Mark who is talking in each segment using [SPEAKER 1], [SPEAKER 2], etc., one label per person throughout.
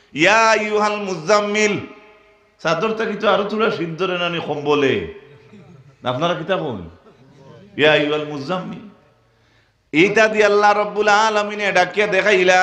[SPEAKER 1] ইয়া আইয়ুহাল মুজাম্মিল, চাদরটা কিন্তু আরো তোরা সিদ্ধরে নানি কম্বলে, আপনারা কিতা কোন ইয়া আইয়ুহাল মুজাম্মিল। এইটা দিয়ে আল্লাহ রব্বুল আলামিনে ডাকিয়া দেখাইলা,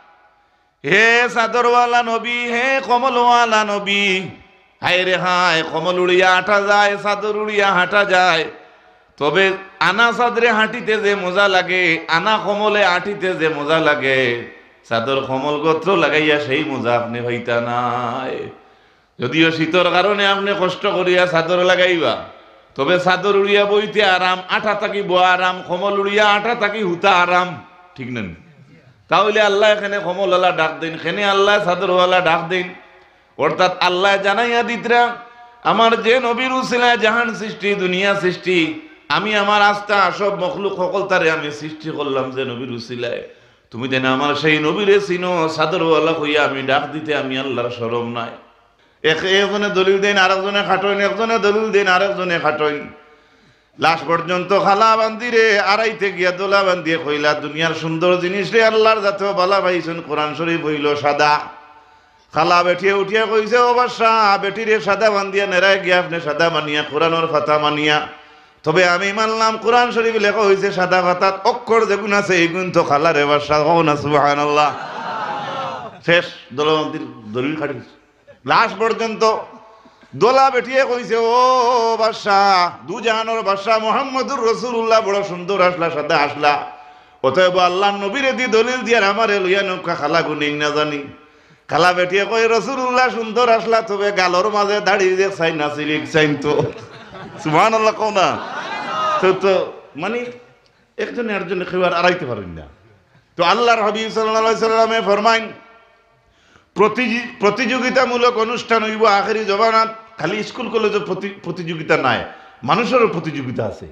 [SPEAKER 1] হে চাদরওয়ালা নবী, হে কমলওয়ালা নবী, হায় রে হায়, কমল উড়িয়া হাঁটা যায়, চাদর উড়িয়া হাঁটা যায়, তবে আনা চাদরে হাঁটিতে যে মজা লাগে, আনা কমলে হাঁটিতে যে মজা লাগে, চাদর কমল গোত্র লাগাইয়া সেই মজা আপনি হইতা নাই। যদিও শীতর কারণে আপনি কষ্ট করিয়া চাদর লাগাইবা, তবে চাদর উড়িয়া বইতে আরাম, আঠা থাকি বোয়া আরাম, কমল উড়িয়া আঠা থাকি হুতা আরাম, ঠিক না? তাহলে আল্লাহ এখানে কমলওয়ালা ডাক দিন, এখানে আল্লাহ চাদরওয়ালা ডাক দিন। অর্থাৎ আল্লাহ জানাইয়া দিতরা, আমার যে নবীর উসিলায় জাহান সৃষ্টি, দুনিয়া সৃষ্টি, আমি আমার আস্থা সব মখলুক সকল তারে আমি সৃষ্টি করলাম যে নবীর উসিলায়, তুমি দেন আমার সেই নবীরে চিনো, চাদরওয়ালা হইয়া আমি ডাক দিতে আমি আল্লাহর শরম নাই। একজনে দলিল দেন, আরেকজনে খাটইন, একজনে দলিল দেন, আরেকজনে খাটইন। লাস্ট পর্যন্ত খালা বান্দিরে আড়াইতে গিয়া দোলা বান্দিয়ে কইলা, দুনিয়ার সুন্দর জিনিস রে আল্লাহর জাতীয় বালা পাইছেন, কোরআন শরীফ হইল সাদা। খালা বেঠিয়ে উঠিয়া কইছে, ও বাদশাহ, বেটিরে সাদা বান্দিয়া নেড়াই গিয়া আপনি সাদা মানিয়া, কোরআনের ফাতা মানিয়া, তবে আমি মানলাম কোরআন শরীফ লেখা হয়েছে সাদা ফাতাত অক্ষর যেগুন আছে এই গুণ তো খালা রে বাদশাহ, হও না সুবহানাল্লাহ। শেষ দোলাবান্দির দলিল খাটি। লাস্ট পর্যন্ত দোলা বেঠিয়ে কইছে, ও বাদশাহ, দু জাহানোর বাদশাহ মুহাম্মদুর রাসূলুল্লাহ বড় সুন্দর আসলা, সাদা আসলা, অতএব আল্লাহর নবীরে দি দলিল দিয়ার আমারে লইয়া নৌকা খালা গুনি না জানি। খালা বেঠিয়ে কই, রাসূলুল্লাহ সুন্দর আসলা, তবে গালর মাঝে দাড়ি যে চাই না সিলিক চাইন তো, সুবহানাল্লাহ কও না? তো মানে একজনে আরেকজনে কেউ আর আড়াইতে পারেন না। তো আল্লাহর হাবিব সাল্লাল্লাহু আলাইহি সাল্লামে ফরমাইন, প্রতিযোগিতামূলক অনুষ্ঠান হইব আখেরি জমানাত। খালি স্কুল কলেজে প্রতিযোগিতা নাই, মানুষেরও প্রতিযোগিতা আছে।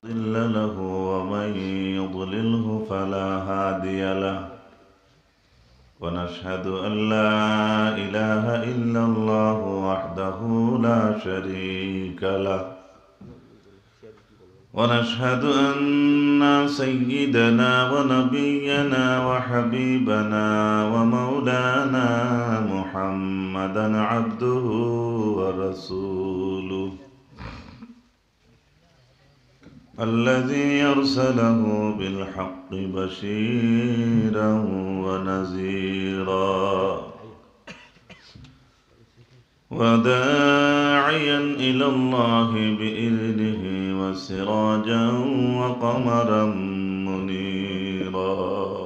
[SPEAKER 1] ونشهد أن لا إله إلا الله وحده لا شريك له ونشهد أن سيدنا ونبينا وحبيبنا ومولانا محمدا عبده ورسوله الذي أرسله بالحق بشيرا ونذيرا وداعيا إلى الله بإذنه وسراجا وقمرا منيرا.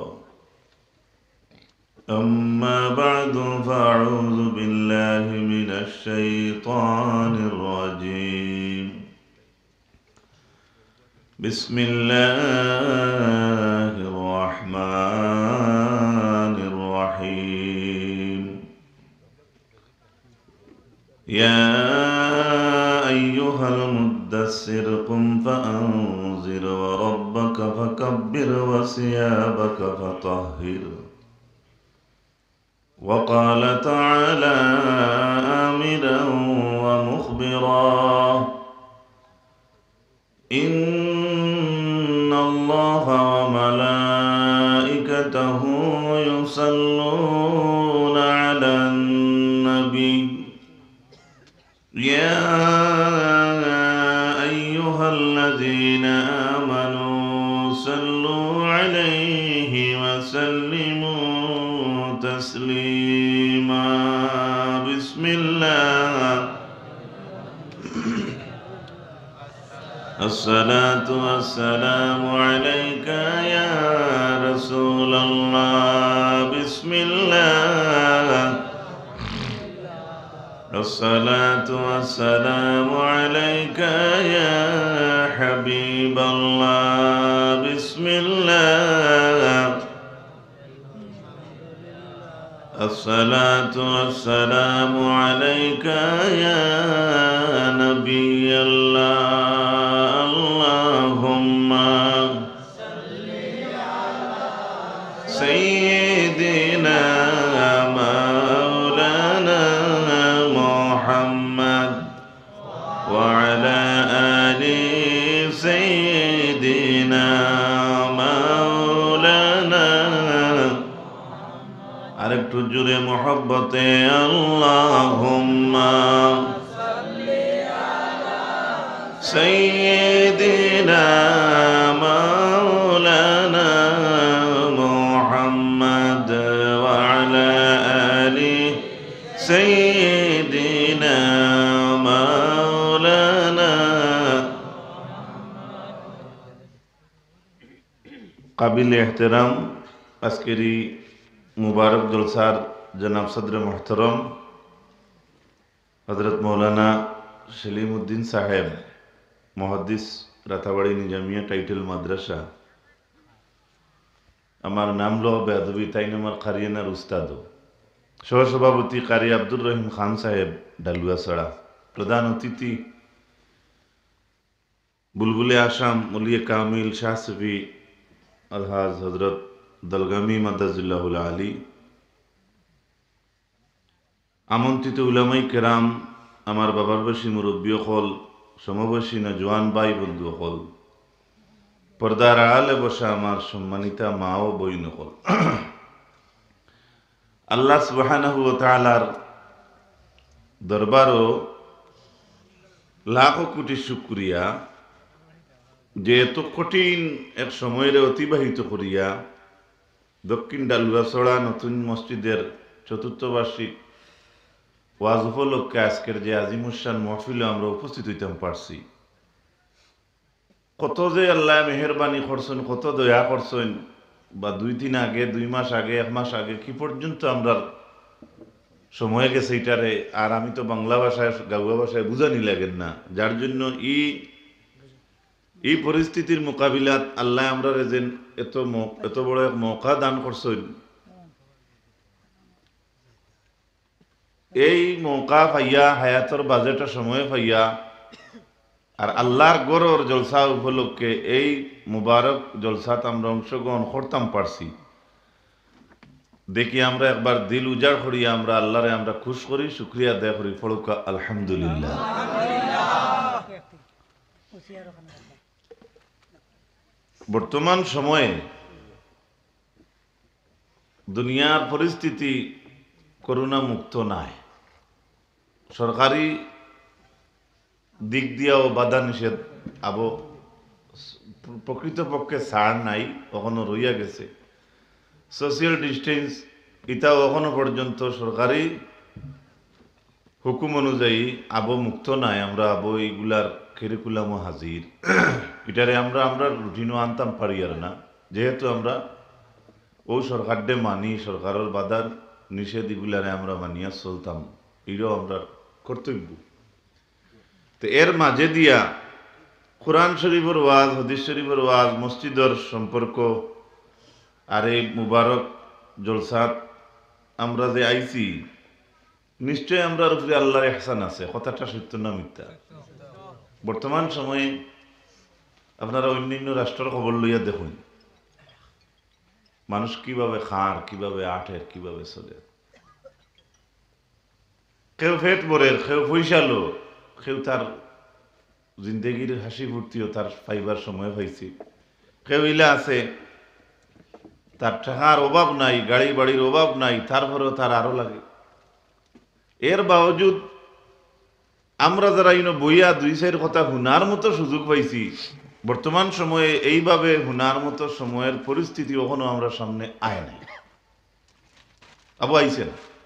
[SPEAKER 1] أما بعد فأعوذ بالله من الشيطان الرجيم. بسم الله الرحمن الرحيم. يا أيها المدثر قم فأنذر وربك فكبر وثيابك فطهر. وقال تعالى آمرا ومخبرا إن الله وملائكته يصلون على النبي يا أيها الذين آمنوا صلوا عليه وسلموا تسليما. بسم الله. الصلاة والسلام عليك يا رسول الله. بسم الله. الصلاة والسلام عليك يا حبيب الله. بسم الله. الصلاة والسلام عليك يا نبي الله. اللهم صل على سيدنا مولانا محمد وعلى آل سيدنا مولانا. আরেকটু জোরে मोहब्बते अल्लाहुम्मा सय्यिदिना मौलाना मुहम्मद व अला आलि सय्यिदिना मौलाना। काबिल एहतराम अस्करी मुबारक जलसार जनाब सदर मोहतरम हजरत मौलाना सलीमुद्दीन साहेब मुहद्दिस राताबाड़ी निजामिया टाइटल माद्रासा আমার নাম লো বেদবি তাই আমার কারিয়ানার উস্তাদ সহসভাপতি কারি আব্দুর রহিম খান সাহেব ডালুয়াছড়া প্রধান অতিথি বুলবুলে আসাম মলিয়ে কামিল শাহ সফি আলহাজ হজরত দলগামী মাদাজুল্লাহুল আলী আমন্ত্রিত উলামাই কেরাম আমার বাবার বয়সী মুরব্বী হল সমবয়সী নজওয়ান ভাই বন্ধু হল পর্দার আড়ালে বসা আমার সম্মানিতা মা ও বইন হল আল্লাহ সুবহানাহু ওয়া তাআলার দরবারও লাখো কোটি শুকরিয়া যে এত কঠিন এক সময়ের অতিবাহিত করিয়া দক্ষিণ ডালুয়াছড়া নতুন মসজিদের চতুর্থ বার্ষিক ওয়াজ উপলক্ষে আজকের যে আজিমুসান মহফিলে আমরা উপস্থিত হইতাম পারছি। কত যে আল্লাহ মেহরবানি করছেন, কত দয়া করছেন, বা 2-3 আগে 2 মাস আগে 1 মাস আগে কি পর্যন্ত আমরা সময় গেছে এটারে। আর আমি তো বাংলা ভাষায় গাওয়া ভাষায় বুঝানি লাগেন না, যার জন্য এই পরিস্থিতির মোকাবিলাত আল্লাহ আমরা যেন এত বড় এক মৌকা দান করছেন। এই মৌকা পাইয়া হায়াতর বাজেটের সময় পাইয়া আর আল্লাহর গরর জলসা উপলক্ষে এই মুবারক জলসাত আমরা অংশগ্রহণ করতাম পারছি দেখি আমরা একবার দিল উজাড় করি, আমরা আল্লাহরে আমরা খুশ করি, শুকরিয়া আদায় করি, ফড়কা আলহামদুলিল্লাহ। বর্তমান সময়ে দুনিয়ার পরিস্থিতি করোনা মুক্ত নাই, সরকারি দিক দিয়েও বাধা নিষেধ প্রকৃতপক্ষে ছাড় নাই, কখনো রইয়া গেছে। সোশিয়াল ডিস্টেন্স এটাও এখনো পর্যন্ত সরকারি হুকুম অনুযায়ী মুক্ত নাই। আমরা এইগুলার কারিকুলামও হাজির, এটারে আমরা রুটিনও আনতাম পারি আর না, যেহেতু আমরা ও সরকারডে মানি, সরকারের বাধার নিষেধ এগুলারে আমরা মানিয়া চলতাম, এটাও আমরা কর্তব্য। তো এর মাঝে দিয়া কোরআন শরীফের ওয়াজ, হাদিস শরীফের ওয়াজ, মসজিদের সম্পর্ক আর এই মুবারক জলসাত আমরা যে আইছি, নিশ্চয় আমরা উপরে আল্লাহর ইহসান আছে, কথাটা সত্য না মিথ্যা। বর্তমান সময়ে আপনারা অন্যান্য রাষ্ট্রের খবর লইয়া দেখুন, মানুষ কিভাবে খার, কিভাবে আঠের, কিভাবে চলে। কেউ ফেট বরের, কেউ পয়সালো, কেউ তার জিন্দগির হাসি ফুর্তিও তার পাইবার সময় পাইছে। কেউ ইলা আছে তার টাকার অভাব নাই, গাড়ি বাড়ির অভাব নাই, তারপরেও তার আরো লাগে। এর বাবজুদ আমরা যারা বইয়া 2-4 কথা হুনার মতো সুযোগ পাইছি, বর্তমান সময়ে এইভাবে হুনার মতো সময়ের পরিস্থিতি কখনো আমরা সামনে আয় নাই। আবু আইছেন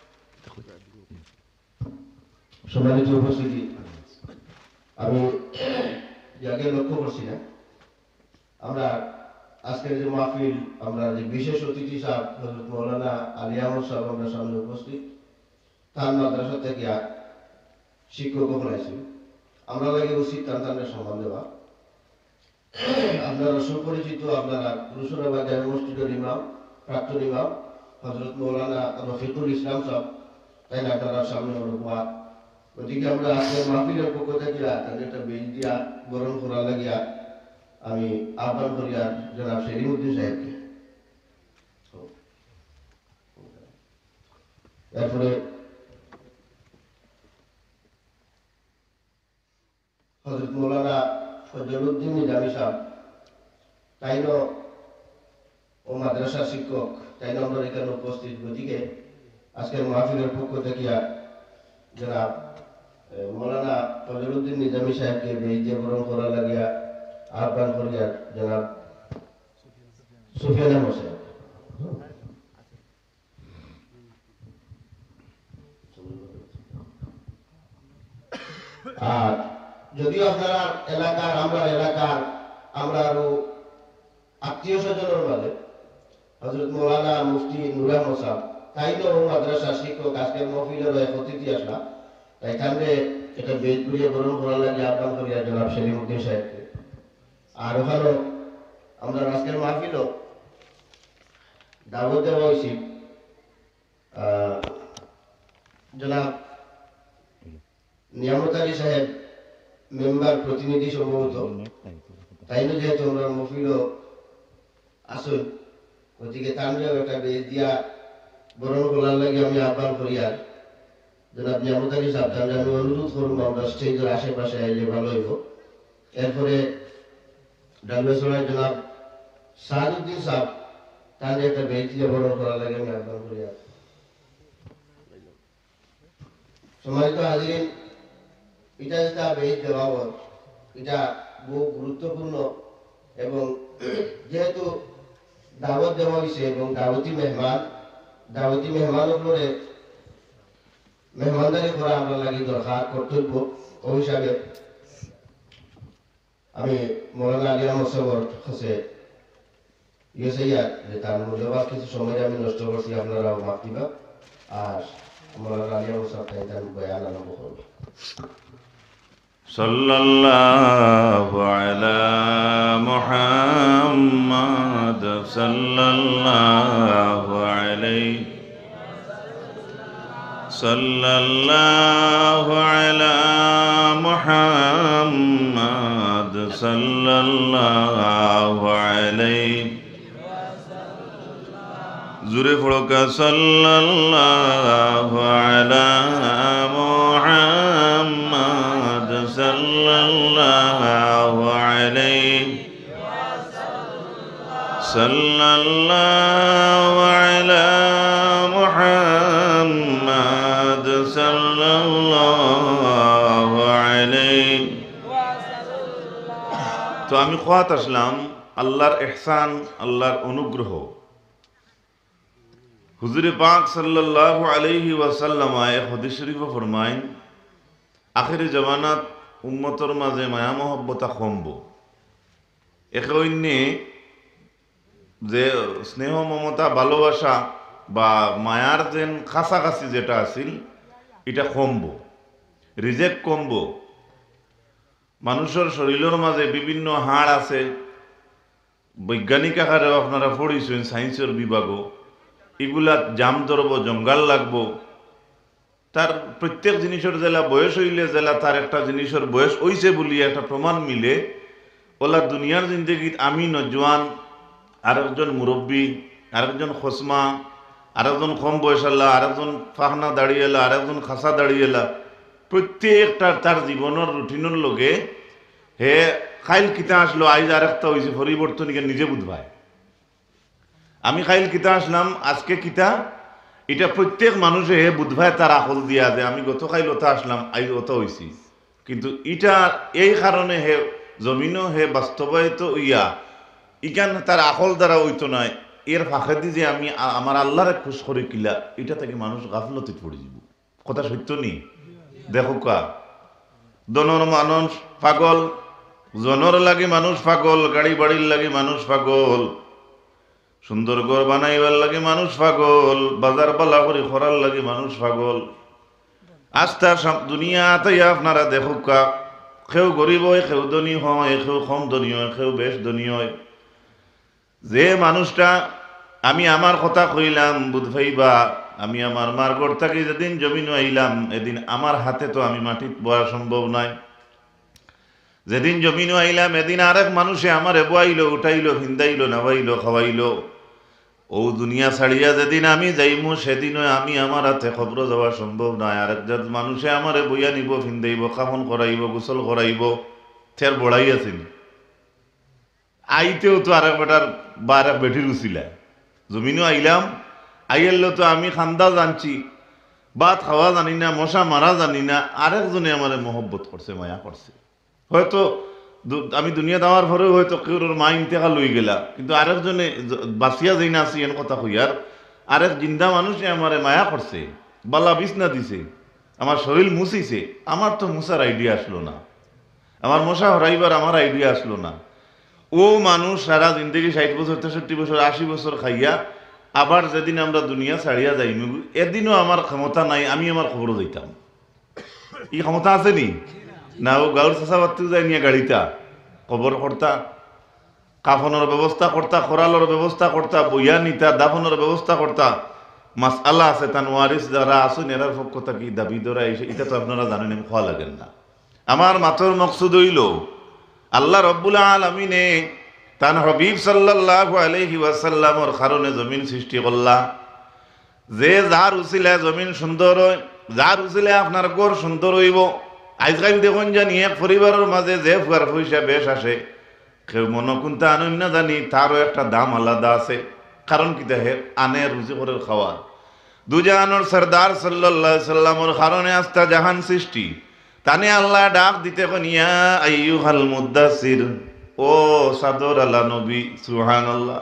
[SPEAKER 2] সম্মানিত উপস্থিতি, আমি আগে লক্ষ্য করছি না, আমরা আজকের যে মাহফিল, আমরা যে বিশেষ অতিথি সাহেব হযরত মাওলানা আলী আহমদ সাহেব আমরা সামনে উপস্থিত, তার মাদ্রাসা থেকে শিক্ষক হয়েছেন, আমরা লাগে উচিত তার সম্মান দেওয়া। আপনারা সুপরিচিত, আপনারা রসুলাবাদ জামে মসজিদের ইমাম, প্রাক্তন ইমাম হযরত মাওলানা রফিকুল ইসলাম সাহেব, তাই না আপনারা সামনে অনুভবা। গতিকে আমরা আজকের মাহফিলের পক্ষ থেকে একটা বেঞ্চ দিয়া গ্রহণ করা লাগিয়া আমি আহ্বান করি আর জনাব সলিমুদ্দিন সাহেবকে। এরপরে হযরত মাওলানা ফজলুদ্দিন নিজামী সাহেব, তাইনও ও মাদ্রাসা শিক্ষক, তাইনও আমরা এখানে উপস্থিত। গতিকে আজকের মাহফিলের পক্ষ থেকে জনাব মৌলানা ফজলুদ্দিন নিজামী সাহেবকে বেইজ্জত বরণ করার লাগিয়া আহ্বান করিয়া জনাব সুফিয়ান আহমদ সাহেব। আর যদিও আপনারা আমরা আরো আত্মীয় স্বজনের মাঝে হযরত মৌলানা মুফতি নূর আহমদ সাহেব তাইনো মাদ্রাসা শিক্ষক আজকের মহফিলের এক অতিথি আসলা, তাই কারণে এটা বেদ গুলিয়ে বরণ করার লাগে আহ্বান করিয়া জনাব সেলিমউদ্দিন সাহেবকে। আর ওখানে আমরা আজকের মাহফিলও দাওয়াত দেওয়া হয়েছি জনাব নিয়ামত আলী সাহেব মেম্বার প্রতিনিধি সম্ভবত, তাই না যেহেতু আমরা মহফিলও আসুন, ওদিকে তানরেও একটা বেশ দিয়া বরণ করার লাগে আমি আহ্বান করি। আর জনাব নিয়ামত আলী সাহেব তাহলে আমি অনুরোধ করবো আমরা স্টেজের আশেপাশে আইলে ভালো হইব। এরপরে ডালবেসরায় জনাব সাহাদুদ্দিন সাহেব তাহলে একটা বেশ দিয়া বরণ করার লাগে আমি আহ্বান করি। আর সম্মানিত হাজিরিন, এটা যেটা বেশ দেওয়া হয় এটা বহু গুরুত্বপূর্ণ এবং যেহেতু দাওয়াত দেওয়া হয়েছে এবং দাওয়াতি মেহমান উপরে মেহমানদারি করা আমরা লাগি দরকার কর্তব্য ও হিসাবে আমি মৌলানা আলী আহমদ সাহেবের কাছে যে তার মূল্যবান কিছু সময় আমি নষ্ট করছি, আপনারাও মাফ দিবা। আর মৌলানা আলী আহমদ সাহেব তাই তার বয়ান আরম্ভ করবো।
[SPEAKER 1] সাল্লাল্লাহু আলা মুহাম্মাদ সাল্লাল্লাহু আলাইহি সাল্লাল্লাহু আলা মুহাম্মাদ সাল্লাল্লাহু আলাইহি জুরে পড়োকা সাল্লাল্লাহু আলা মুহাম্মাদ সাল্লাল্লাহু আলাইহি সাল্লাল্লাহু আলা মুহাম্মাদ সাল্লাল্লাহু আলাইহি। তো আমি খোয়াত আসলাম আল্লাহর ইহসান, আল্লাহর অনুগ্রহ। হুজুরে পাক সাল্লাল্লাহু আলাইহি ওয়াসাল্লাম এক হাদিস শরীফে ফরমায়, আখিরি জামানাত উম্মতর মাঝে মায়া মহব্বতা কমব। একে অন্যে যে স্নেহ মমতা ভালোবাসা বা মায়ার যেন কাছাকাছি যেটা আছিল এটা কমব, রিজেক্ট কমব। মানুষের শরীরের মাঝে বিভিন্ন হাড় আছে, বৈজ্ঞানিক আকারেও আপনারা পড়িছেন সায়েন্সের বিভাগও, এগুলা জাম ধরব, জঙ্গাল লাগবো। তার প্রত্যেক জিনিসের জেলা বয়স হইলে জেলা তার একটা জিনিসের বয়স হইছে বলি একটা প্রমাণ মিলে। ওলা দুনিয়ার জিন্দগিত আমি নজওয়ান, আরেকজন মুরব্বী, আরেকজন খসমা, আরেকজন কম বয়সাল্লা, আরেকজন ফাহনা দাঁড়িয়েলা, আরেকজন খাসা দাঁড়িয়েলা। প্রত্যেকটা তার জীবনের রুটিনের লগে হে খাইল কিতা আসলো, আইজ আরেকটা হয়েছে পরিবর্তন নিজে বুঝবায়। আমি খাইল কিতা আসলাম, আজকে কিতা, এটা প্রত্যেক মানুষে হে বুধভায় তার আকল দিয়া যে আমি গত খাইল ওটা আসলাম, আইজ ওটা হয়েছি। কিন্তু এটা এই কারণে হে জমিনও হে বাস্তবায়িত ইয়া ইকান তার আকল দ্বারা হইতো নয়। এর ফাঁকে দি যে আমি আমার আল্লাহরে খুশ করে কিলা, এটা থেকে মানুষ গাফলতে পড়ে যাব। কথা সত্য নি? দেখো কা দনর মানুষ পাগল, জনর লাগে মানুষ পাগল, গাড়ি বাড়ির লাগে মানুষ পাগল, সুন্দর ঘর বানাইবার লাগে মানুষ পাগল, বাজার বালা করে খরার লাগে মানুষ পাগল। আস্থা দুনিয়া তাই আপনারা দেখো কা, কেউ গরিব হয়, কেউ ধনী হয়, কেউ কম ধনী হয়, কেউ বেশ ধনী হয়। যে মানুষটা আমি আমার কথা কইলাম বুধ ভাইবা, আমি আমার মার ঘর থাকি যেদিন জমিন আইলাম এদিন আমার হাতে তো আমি মাটি বয়া সম্ভব নয়। যেদিন জমিন আইলাম এদিন আরেক মানুষে আমার বয়াইলো, উঠাইলো, ভিন্দাইলো, নাবাইলো, খাওয়াইলো। ও দুনিয়া ছাড়িয়া যেদিন আমি যাইমু সেদিনও আমি আমার হাতে খবর যাওয়া সম্ভব নয়। আরেকজন মানুষে আমারে বইয়া নিব, ভিন্দাইব, কাফন করাইব, গোসল করাইব, থের বড়াই আছিল। আইতেও তো আরেক বেটার বা আরেক বেটির উচিলা জমিনও আইলাম, আইয়েলো তো আমি খান্দা জানছি, ভাত খাওয়া জানি না, মশা মারা জানি না, আরেকজনে আমারে মহব্বত করছে, মায়া করছে। হয়তো আমি দুনিয়া দেওয়ার পরেও হয়তো কেউ মা ইন্তেকাল লই গেলা, কিন্তু আরেকজনে বাঁচিয়া যাই না আছি এন কথা কইয়ার আরেক জিন্দা মানুষে আমারে মায়া করছে, বালা বিছনা দিছে, আমার শরীর মুছিছে, আমার তো মুছার আইডিয়া আসলো না, আমার মশা হরাইবার আমার আইডিয়া আসলো না। ও মানুষ সারা জিন্দগি 60 বছর 63 বছর 80 বছর খাইয়া আবার যেদিন আমরা দুনিয়া ছাড়িয়া যাইম, এদিনও আমার ক্ষমতা নাই আমি আমার খবরও যাইতাম। এই ক্ষমতা আছে নি না? ও গাউর চাষা বাড়তেও যাই নিয়ে গাড়িটা খবর করতা, কাফনের ব্যবস্থা করতা, খরালোর ব্যবস্থা করতা, বইয়া নিতা, দাফনের ব্যবস্থা করতা। মাস আল্লাহ আছে তান ওয়ারিস যারা আসুন এরার পক্ষ থাকি দাবি ধরা এসে, এটা তো আপনারা জানেন, আমি খাওয়া লাগেন না। আমার মাতর মকসুদ হইল আল্লাহ রব্বুল আলামিনে তান হাবিব সাল্লাল্লাহু আলাইহি ওয়াসাল্লামর কারণে জমিন সৃষ্টি করলা। যে যার উসিলায় জমিন সুন্দর হয়, যার উসিলায় আপনার ঘর সুন্দর হইব। আজকাল দেখুন জানি এক পরিবারের মাঝে যে ফুয়ার পয়সা বেশ আসে, কেউ মনে কোনটা আনন্দ না জানি, তারও একটা দাম আলাদা আছে। কারণ কি দেখে আনে রুজি করে খাওয়ার। দুজাহানোর সরদার সাল্লাল্লাহু আলাইহি সাল্লামর কারণে আস্তা জাহান সৃষ্টি। তানে আল্লাহ ডাক দিতে কোন ইয়া আইয়ুহাল মুদ্দাসির, ও সাদর আলা নবী। সুবহানাল্লাহ।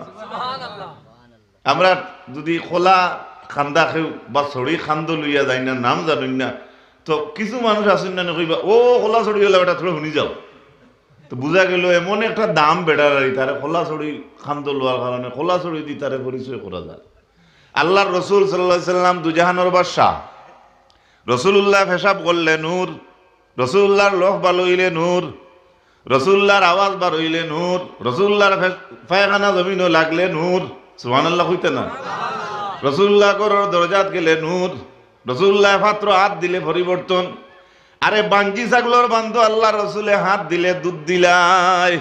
[SPEAKER 1] আমরা যদি খোলা খান্দা খেউ বা ছড়ি খান্দ লইয়া যাই না, নাম জানুন না, তো কিছু মানুষ আসুন না কইবা ও খোলা ছড়ি হলে ওটা থোড়া শুনি যাও, তো বুঝা গেল এমন একটা দাম বেড়ার তারে খোলা ছড়ি খান্দ লোয়ার কারণে খোলা ছড়ি দিয়ে তারে পরিচয় করা যায়। আল্লাহর রসুল সাল্লাল্লাহু আলাইহি সাল্লাম দুজাহানোর বাদশাহ, রসুল্লাহ পেশাব করলে নূর, রসুল্লাহর লোক ভালো হইলে নূর, রসুল্লাহর আওয়াজ বার হইলে নূর, রসুল্লাহর পায়খানা জমিনও লাগলে নূর। সুবহানাল্লাহ হইতে না? রসুল্লাহ করার দরজাত গেলে নূর, রসুল্লাহ পাত্র হাত দিলে পরিবর্তন। আরে বাঞ্জি ছাগলর বান্ধ আল্লাহ রসুলে হাত দিলে দুধ দিলাই।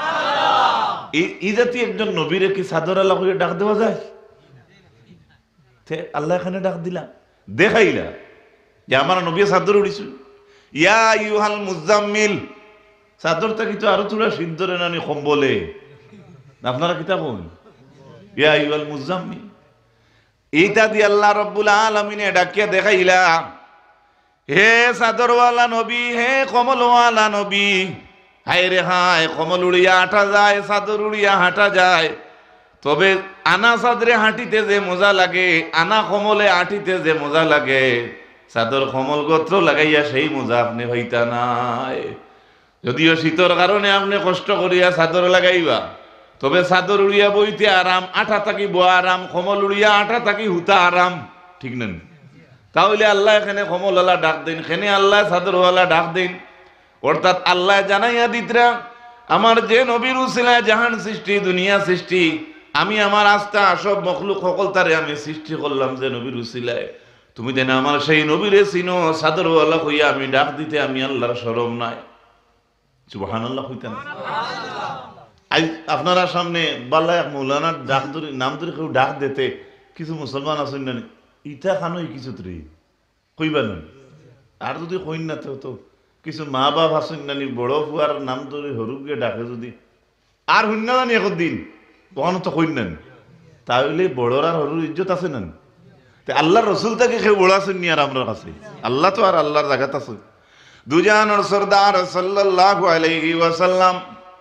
[SPEAKER 1] এই জাতি একজন নবীরে কি সাদর আল্লাহ করে ডাক দেওয়া যায়? আল্লাহ এখানে ডাক দিলা, দেখাইলা যে আমার নবী সাদর উড়িছু। ইয়া আইয়ুহাল মুজাম্মিল, চাদরটা কিন্তু আরো তোরা সিদ্ধরে নানি কম্বলে, আপনারা কিতা বল ইয়া আইয়ুহাল মুজাম্মিল। এইটা দিয়ে আল্লাহ রব্বুল আলামিনে ডাকিয়া দেখাইলা, হে চাদরওয়ালা নবী, হে কমলওয়ালা নবী। হায় রে হায়, কমল উড়িয়া হাঁটা যায়, চাদর উড়িয়া হাঁটা যায়, তবে আনা চাদরে হাঁটিতে যে মজা লাগে, আনা কমলে হাঁটিতে যে মজা লাগে, চাদর কমল গোত্র লাগাইয়া সেই মজা আপনি হইতা নাই। যদিও শীতর কারণে আপনি কষ্ট করিয়া চাদর লাগাইবা, তবে চাদর উড়িয়া বইতে আরাম, আঠা থাকি বোয়া আরাম, কমল উড়িয়া আঠা থাকি হুতা আরাম, ঠিক নেন? তাহলে আল্লাহ এখানে কমলওয়ালা ডাক দিন, এখানে আল্লাহ চাদরওয়ালা ডাক দিন। অর্থাৎ আল্লাহ জানাইয়া দিতরা, আমার যে নবীর উসিলায় জাহান সৃষ্টি, দুনিয়া সৃষ্টি, আমি আমার আস্থা সব মখলুক সকল তারে আমি সৃষ্টি করলাম যে নবীর উসিলায়। তুমি দেন আমার সেই নবীরে চিনো, চাদরওয়ালা হইয়া আমি ডাক দিতে আমি আল্লাহর শরম নাই। সুবহানাল্লাহ হইতেন। আজ আপনারা সামনে বাল্লা এক মৌলানার ডাক ধরে নাম ধরে কেউ ডাক দিতে, কিছু মুসলমান আছেন না ইটা খানোই কিছু তুই কইবা না, আর যদি কইন না তো কিছু মা বাপ আছেন নানি বড় ফুয়ার নাম ধরে হরুকে ডাকে যদি আর হইন না জানি একদিন তখন তো কইন না, তাহলে বড়র আর হরুর ইজ্জত আছে না? আল্লাহর রসুল তাকে কেউ বড় আছেন নি আর আমরা কাছে? আল্লাহ তো আর আল্লাহর জায়গাত আছে। দুজাহানের সরদার সাল্লাল্লাহু আলাইহি ওয়াসাল্লাম,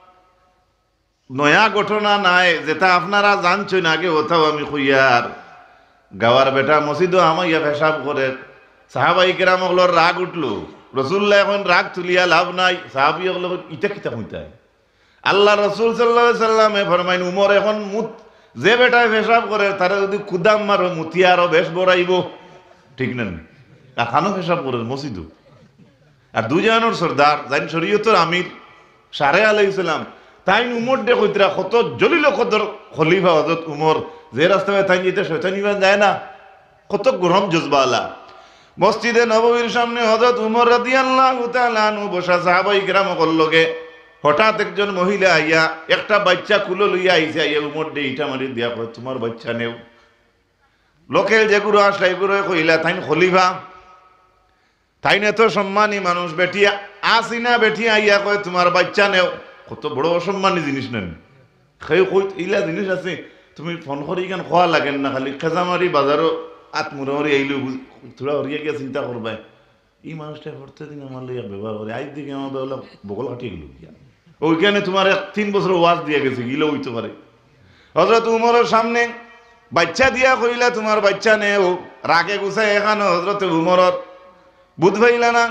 [SPEAKER 1] নয়া ঘটনা নাই যেটা আপনারা জানছেন আগে, ওটাও আমি কইয়ার। গাওয়ার বেটা মসজিদও আমাইয়া পেশাব করে, সাহাবাই কেরাম ওগুলোর রাগ উঠলো, রসুল্লাহ এখন রাগ তুলিয়া লাভ নাই, সাহাবি ওগুলো ইটা কিতা হইতায়। আল্লাহ রসুল সাল্লাল্লাহু আলাইহি ওয়াসাল্লামে ফরমাইন, উমর এখন মুত যে বেটায় পেশাব করে তারা যদি কুদাম মারো মুতিয়া আরো বেশ বড়াইব, ঠিক নেন? খানো পেশাব করে মসজিদও। আর দুজাহানোর সর্দার জাইন শরীয়তের আমির সারে আলাইহিস সালাম, তাই উমর দে কইতরা কত জলিল কদর খলিফা হযরত উমর, যে রাস্তায় তাই যেতে শয়তান ইমান যায় না, কত গরম জজবালা। মসজিদে নববীর সামনে হযরত উমর রাদিয়াল্লাহু তাআলা আনহু বসা, সাহাবায়ে কেরাম লগে হঠাৎ একজন মহিলা আইয়া একটা বাচ্চা কুলো লইয়া আইছে, আইয়া উমর দে ইটা মারি দিয়া কয় তোমার বাচ্চা নেও। লোকের যেগুলো আসলে এগুলো কইলা তাই খলিফা, তাই না তো সম্মানী মানুষ, বেটিয়া আসি না বেটিয়া আইয়া কয় তোমার বাচ্চা নেও, কত বড় অসম্মানী জিনিস নেন। সেই কই ইলা জিনিস আছে তুমি ফোন করি কেন খোয়া লাগেন না, খালি খেজামারি বাজারও আত্মুরামারি আইলেও থোড়া হরিয়া গিয়া চিন্তা করবে এই মানুষটা করতে দিন আমার লইয়া ব্যবহার করে, আজ দিকে আমার বেলা বগল হাঁটিয়ে গেল গিয়া ওইখানে তোমার 3 বছর ওয়াজ দিয়ে গেছে, গিলেও হইতে পারে। হযরত উমরের সামনে বাচ্চা দিয়া কইলা তোমার বাচ্চা নেও, রাগে গুছায় এখানে হযরত উমরর বুধ ভাইলা না,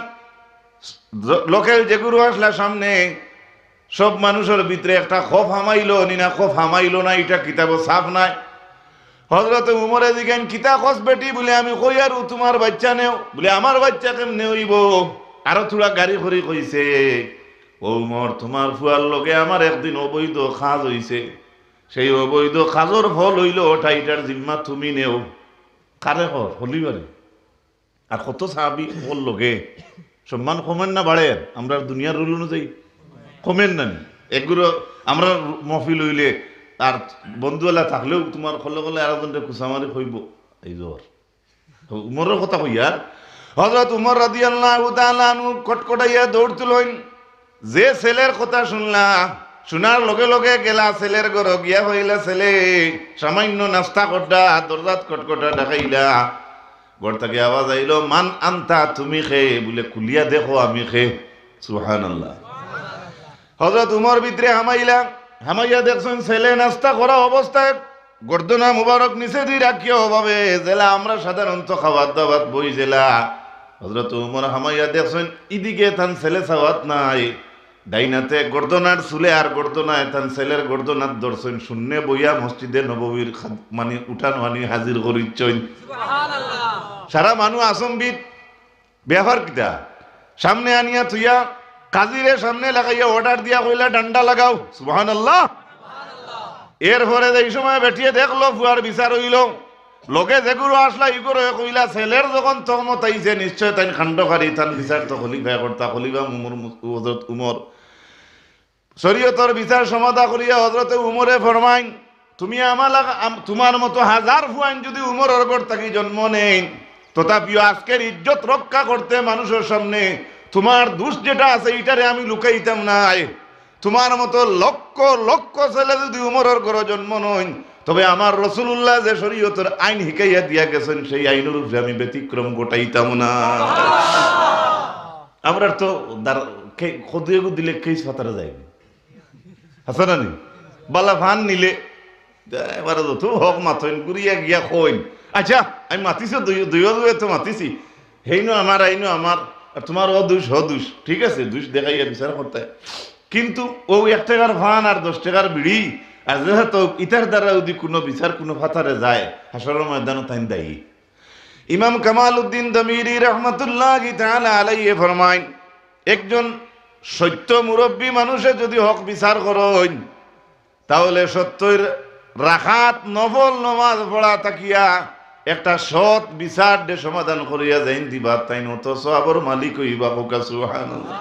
[SPEAKER 1] লোকের যেগুলো আসলা সামনে সব মানুষের ভিতরে একটা খোফ হামাইলো নি না, খোফ হামাইলো না, এটা কিতাব সাফ নাই। হযরত উমরে জিজ্ঞেন কিতা কস বেটি, বলে আমি কই আর তোমার বাচ্চা নেও, বলে আমার বাচ্চা কেমনে হইব, আরো থোড়া গাড়ি খড়ি কইছে ও উমর তোমার ফুয়ার লগে আমার একদিন অবৈধ খাজ হইছে, সেই অবৈধ খাজর ফল হইল ওটা, এটার জিম্মা তুমি নেও। কারে কর হলিবারে আর কত সাহাবি ওর লগে সম্মান কমেন না বাড়ের, আমরা দুনিয়ার রুল অনুযায়ী কমেন না। এগুলো আমরা মহফিল হইলে আর বন্ধুওয়ালা থাকলেও তোমার খলে খলে আরেকজনটা কুসামারি হইব, এই জ্বর উমরের কথা কইয়ার। হযরত উমর রাদিয়াল্লাহু তাআলা আনহু কটকটাইয়া দৌড় তুলইন, যে ছেলের কথা শুনলা, শোনার লগে লগে গেলা ছেলের ঘর গিয়া হইলা, ছেলে সামান্য নাস্তা করডা, দরজাত কটকটা দেখাইলা, ঘর থেকে আওয়াজ আইলো মান আনতা, তুমি খে, বলে খুলিয়া দেখো আমি খে। সুবহানাল্লাহ। হযরত উমর ভিতরে হামাইলা, হামাইয়া দেখছেন ছেলে নাস্তা করা অবস্থায় গর্দনা মুবারক নিচে দিয়ে রাখিয়া অভাবে জেলা আমরা সাধারণত খাবার দাবার বই জেলা। হযরত উমর হামাইয়া দেখছেন ইদিকে তান ছেলে সাওয়াত নাই, ডাইনাতে গর্দনার চুলে আর গর্দনায় তান ছেলের গর্দনার দর্শন শূন্য বইয়া মসজিদে নববীর মানে উঠান হানি হাজির করিচ্ছেন। সারা মানুষ আসম্বিত ব্যবহার কিতা সামনে আনিয়া থুইয়া কাজিরে সামনে লাগাইয়া অর্ডার দিয়া কইলা ডান্ডা লাগাও। সুবহানাল্লাহ। এরপরে এই সময় বেটিয়ে দেখলো ফুয়ার বিচার হইল, লোকে যেগুলো আসলা ইগুলো কইলা ছেলের যখন তহমত আইছে নিশ্চয় তাই খান্ডকারী, তান বিচার তো খলিফা কর্তা খলিফা হযরত উমর শরীয়তর বিচার সমাধা করিয়া হযরত উমরে ফরমাইন, তুমি তোমার মতো হাজার ফুয়াইন যদি উমরের ঘর থাকি জন্ম নেই, তথাপিও আজকের ইজ্জত রক্ষা করতে মানুষের সামনে তোমার দোষ যেটা আছে এইটারে আমি লুকাইতাম নাই। তোমার মতো লক্ষ লক্ষ ছেলে যদি উমরের ঘরে জন্ম নয়, তবে আমার রাসূলুল্লাহ যে শরীয়তের আইন শিখাইয়া দিয়া গেছেন সেই আইনের উপরে আমি ব্যতিক্রম ঘটাইতাম না। আমরা তো খদিয়ে দিলে কেস ফাতারা যায় আছে না নি, বালা ভান নিলে এবারে তো হক মাথইন গুড়িয়া গিয়া কইন, আচ্ছা আমি মাতিছি দুই তো মাতিছি, হেইনো আমার আইনো আমার, আর তোমার ও দুষ হ দুষ, ঠিক আছে দুষ দেখাইয়া বিচার করতে, কিন্তু ও 1 টাকার ভান আর 10 টাকার বিড়ি আর যেহেতু ইটার দ্বারা যদি কোনো বিচার কোনো ফাতারে যায় হাসরের ময়দানে তাই দায়ী। ইমাম কামাল উদ্দিন দমিরি রহমতুল্লাহি তাআলা আলাইহি ফরমাইন, একজন সত্য মুরব্বী মানুষে যদি হক বিচার করেন তাহলে 70 রাকাত নফল নামাজ পড়া তাকিয়া একটা সৎ বিচার দে সমাধান করিয়া যাইন দিবা, তাই নত সওয়াবের মালিক হইবা। সুবহানাল্লাহ।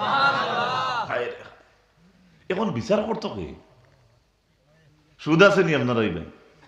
[SPEAKER 1] এখন বিচার করতে কি সুদ আছে নি আপনারা হইবেন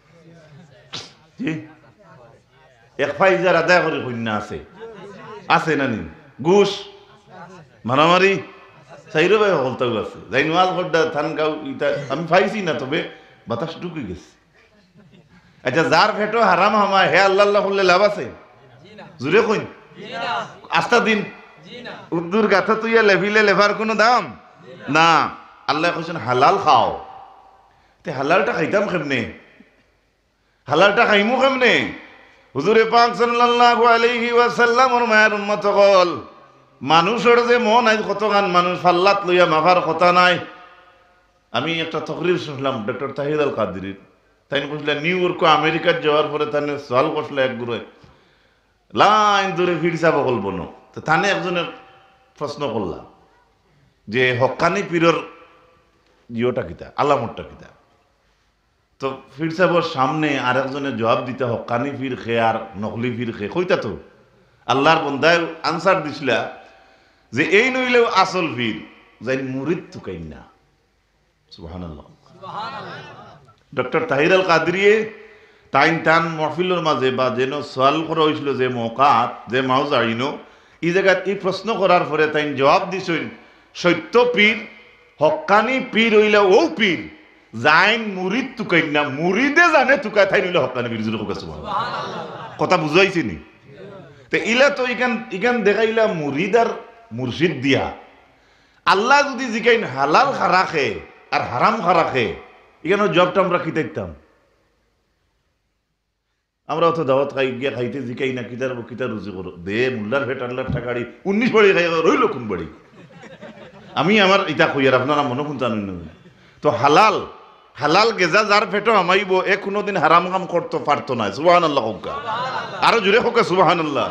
[SPEAKER 1] এক ফাইজার আদায় করে কন্যা আছে আছে না নি, ঘুষ মারামারি চাইরো ভাই হলতাও আছে, যাই নোয়াজ গড্ডা থান গাঁও ইটা আমি পাইছি না, তবে বাতাস ঢুকে গেছে। আচ্ছা যার ফেটো হারাম হামায় হে আল্লাহ আল্লাহ করলে লাভ আছে? জুড়ে কইন আস্তা দিন উর্দুর গাথা তুইয়া লেভিলে লেভার কোনো দাম না। আল্লাহ কইছেন হালাল খাও, তে হালালটা খাইতাম কেমনে, হালালটা খাইমু কেমনে? হুজুরে পাক সাল্লাল্লাহু আলাইহি ওয়াসাল্লাম ওর মায়ের উম্মত হল, মানুষের যে মন আজ কতখান মানুষ ফাল্লাত লইয়া মাফার কথা নাই। আমি একটা তকরির শুনলাম ডক্টর তাহিদ আল কাদরির, তাই বুঝলেন নিউ ইয়র্ক আমেরিকার যাওয়ার পরে তানে সওয়াল করছিল এক গুরুয়ে লাইন ধরে ফিরসা বকল বনো, তো তানে একজনের প্রশ্ন করলাম যে হক্কানি পীরের ইয়োটা কিতা আলামতটা কিতা, তো ফির সাহেবের সামনে আর একজনের জবাব দিতে হক্কানি ফির খে আর নকলি ফির খে কইতা, তো আল্লাহর বন্দায় আনসার দিছিলা যে এই নইলেও আসল ফির যাই মুরিদ তুকাই না। সুবহানাল্লাহ। ডক্টর তাহির আল কাদরিয়ে তাইন তান মহফিলের মাঝে বা যেন সোয়াল করা হয়েছিল যে মৌকাত যে মাউজ আইনো এই জায়গায় এই প্রশ্ন করার পরে তাইন জবাব দিছেন সত্য পীর হক্কানি পীর হইলে ও পীর যাইন মুরিদ তুকাই না মুরিদে জানে তুকাই থাই নিলে হকানি বিরুজুর কথা বুঝাইছি নি তে ইলা তো ইখান দেখাইলা মুরিদ আর মুর্শিদ দিয়া আল্লাহ যদি জিকাইন হালাল খারাখে আর হারাম খারাখে এখানে জবটা আমরা কিতাইতাম আমরা অত দাওয়াত খাই গিয়া খাইতে জিকাই না কিতার রুজি করো দে মুল্লার ভেট আল্লাহর টাকাড়ি 19 বাড়ি খাই রইল কোন বাড়ি আমি আমার ইটা কই আর আপনারা মনে কোন জানেন না তো হালাল গেজা যার পেটো আমাইব এ কোনোদিন হারাম কাম করতে পারতো না সুবহানাল্লাহ হুকা আরো জোরে হোক সুবহানাল্লাহ